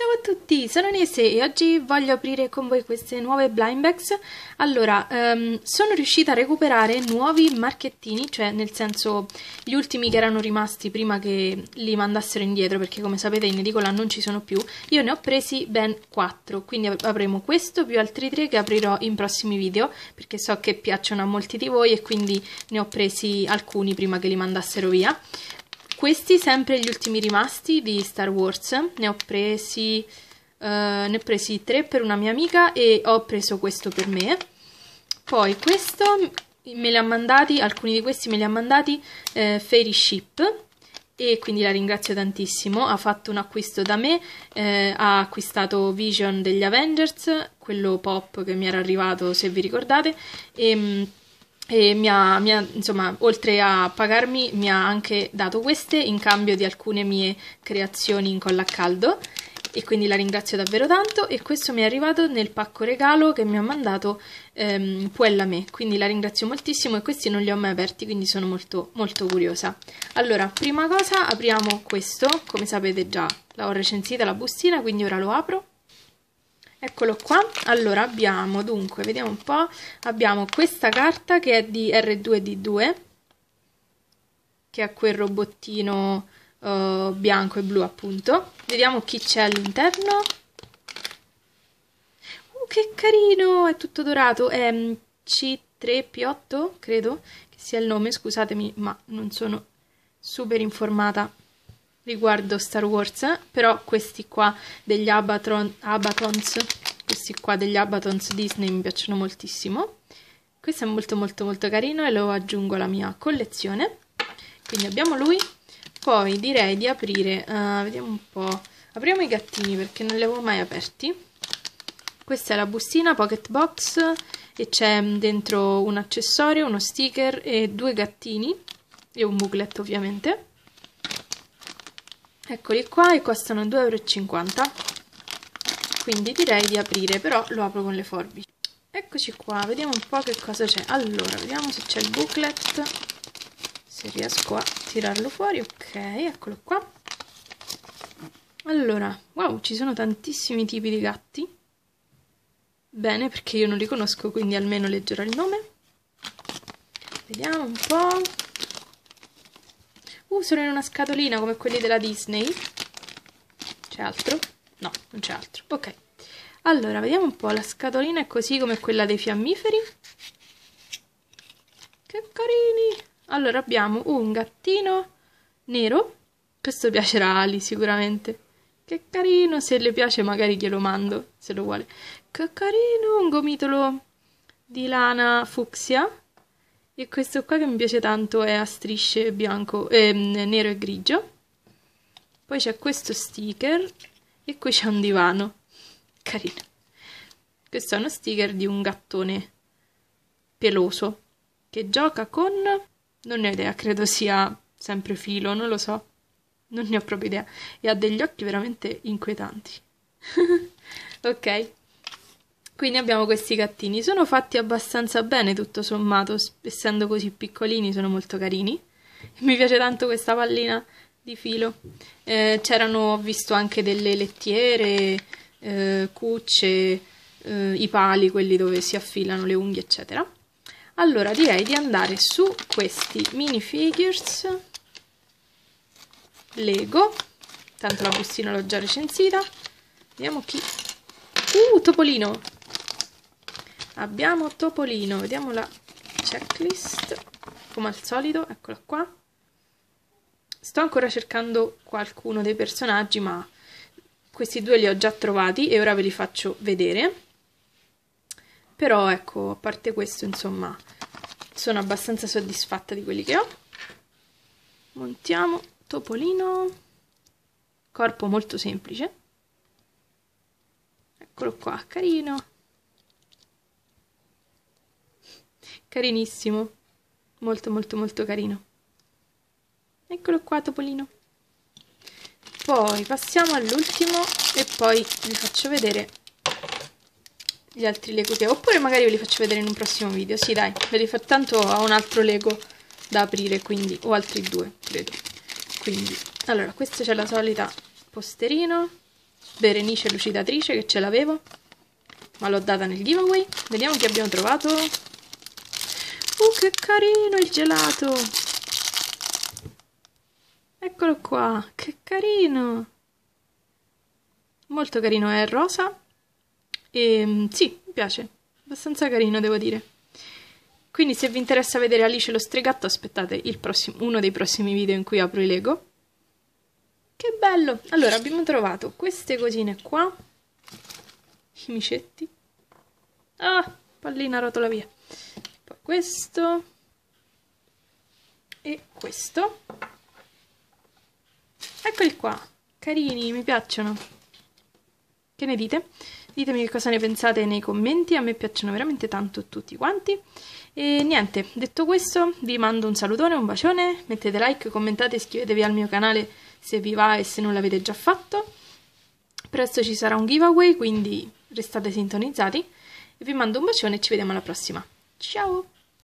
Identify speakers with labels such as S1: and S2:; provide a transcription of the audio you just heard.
S1: Ciao a tutti, sono Nese e oggi voglio aprire con voi queste nuove blind bags. Allora, sono riuscita a recuperare nuovi marchettini, cioè nel senso gli ultimi che erano rimasti prima che li mandassero indietro, perché come sapete in edicola non ci sono più. Io ne ho presi ben 4, quindi avremo questo più altri 3 che aprirò in prossimi video, perché so che piacciono a molti di voi e quindi ne ho presi alcuni prima che li mandassero via. Questi sempre gli ultimi rimasti di Star Wars, ne ho presi 3 per una mia amica e ho preso questo per me. Poi questo me li ha mandati, alcuni di questi me li ha mandati Fairy Ship e quindi la ringrazio tantissimo, ha fatto un acquisto da me, ha acquistato Vision degli Avengers, quello pop che mi era arrivato se vi ricordate, e insomma, oltre a pagarmi, mi ha anche dato queste in cambio di alcune mie creazioni in colla a caldo e quindi la ringrazio davvero tanto. E questo mi è arrivato nel pacco regalo che mi ha mandato Puella me, quindi la ringrazio moltissimo e questi non li ho mai aperti, quindi sono molto molto curiosa. Allora, prima cosa apriamo questo, come sapete già l'ho recensita la bustina, quindi ora lo apro. Eccolo qua. Allora abbiamo, dunque, vediamo un po', abbiamo questa carta che è di R2D2, che è quel robottino bianco e blu appunto. Vediamo chi c'è all'interno. Che carino, è tutto dorato, è C3P8, credo che sia il nome, scusatemi ma non sono super informata riguardo Star Wars, però questi qua degli Abatons, questi qua degli Abatons Disney mi piacciono moltissimo. Questo è molto molto molto carino e lo aggiungo alla mia collezione. Quindi abbiamo lui. Poi direi di aprire, vediamo un po', apriamo i gattini perché non li avevo mai aperti. Questa è la bustina Pocket Box e c'è dentro un accessorio, uno sticker e 2 gattini e un booklet ovviamente. Eccoli qua e costano 2,50 €, quindi direi di aprire, però lo apro con le forbici. Eccoci qua, vediamo un po' che cosa c'è. Allora, vediamo se c'è il booklet, se riesco a tirarlo fuori. Ok, eccolo qua. Allora, wow, ci sono tantissimi tipi di gatti. Bene, perché io non li conosco, quindi almeno leggerò il nome. Vediamo un po'. Sono in una scatolina come quelli della Disney. C'è altro? No, non c'è altro. Ok. Allora, vediamo un po'. La scatolina è così come quella dei fiammiferi. Che carini! Allora, abbiamo un gattino nero. Questo piacerà a Ali sicuramente. Che carino! Se le piace magari glielo mando, se lo vuole. Che carino! Un gomitolo di lana fucsia. E questo qua che mi piace tanto è a strisce bianco, nero e grigio. Poi c'è questo sticker e qui c'è un divano. Carino. Questo è uno sticker di un gattone peloso che gioca con... non ne ho idea, credo sia sempre filo, non lo so. Non ne ho proprio idea. E ha degli occhi veramente inquietanti. Ok. Quindi abbiamo questi gattini, sono fatti abbastanza bene tutto sommato, essendo così piccolini sono molto carini. Mi piace tanto questa pallina di filo. C'erano, ho visto anche delle lettiere, cucce, i pali, quelli dove si affilano le unghie eccetera. Allora direi di andare su questi minifigures Lego, tanto la bustina l'ho già recensita. Vediamo chi... Topolino! Abbiamo Topolino, vediamo la checklist, come al solito, eccola qua. Sto ancora cercando qualcuno dei personaggi, ma questi 2 li ho già trovati e ora ve li faccio vedere. Però ecco, a parte questo, insomma, sono abbastanza soddisfatta di quelli che ho. Montiamo Topolino, corpo molto semplice. Eccolo qua, carino. Carinissimo, molto molto molto carino. Eccolo qua Topolino. Poi passiamo all'ultimo e poi vi faccio vedere gli altri Lego che ho, oppure magari ve li faccio vedere in un prossimo video. Sì dai, ve li faccio, tanto ho un altro Lego da aprire, quindi, o altri 2 credo. Quindi, allora, questa c'è la solita posterino, Berenice lucidatrice, che ce l'avevo, ma l'ho data nel giveaway. Vediamo che abbiamo trovato. Che carino il gelato! Eccolo qua, che carino! Molto carino, è rosa e sì, mi piace, abbastanza carino devo dire. Quindi se vi interessa vedere Alice lo Stregatto aspettate uno dei prossimi video in cui apro i Lego. Che bello! Allora abbiamo trovato queste cosine qua, i micetti. Ah, pallina rotola via. Poi questo e questo. Eccoli qua, carini, mi piacciono. Che ne dite? Ditemi che cosa ne pensate nei commenti, a me piacciono veramente tanto tutti quanti. E niente, detto questo, vi mando un salutone, un bacione, mettete like, commentate, iscrivetevi al mio canale se vi va e se non l'avete già fatto. Presto ci sarà un giveaway, quindi restate sintonizzati. E vi mando un bacione e ci vediamo alla prossima. Ciao!